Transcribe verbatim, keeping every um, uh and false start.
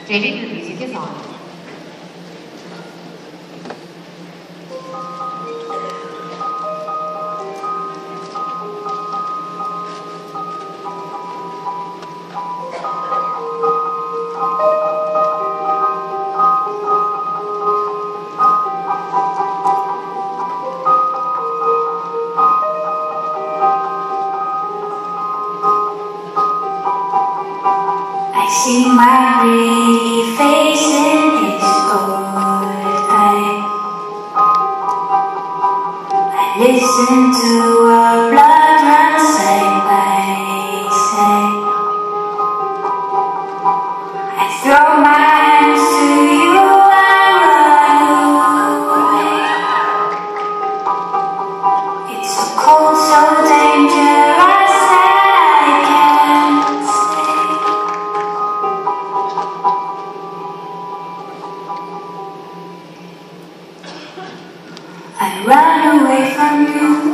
David, the music is on. I see my pretty face in his old eyes. I listen to our blood run side by side. I throw my hands to you and run away. It's so cold, so dangerous that I can't stay. I run away from you.